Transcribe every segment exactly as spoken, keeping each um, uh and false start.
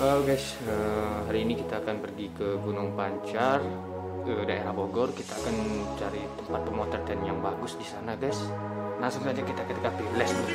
Halo guys, eh, hari ini kita akan pergi ke Gunung Pancar, ke daerah Bogor. Kita akan cari tempat pemotretan yang bagus di sana guys. Langsung saja kita ke T K P. Let's go.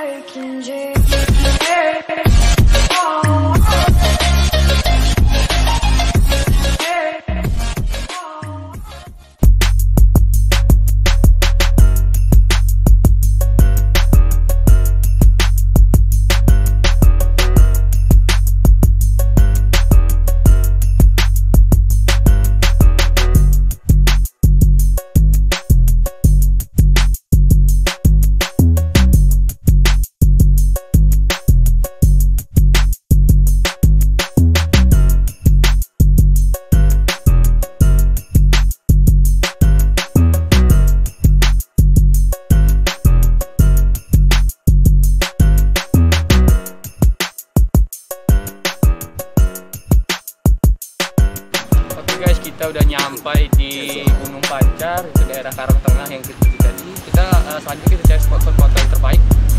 Guys, kita udah nyampai di Gunung Pancar, itu daerah Karang Tengah yang kita tadi. Kita uh, selanjutnya kita cari spot-spot foto yang terbaik.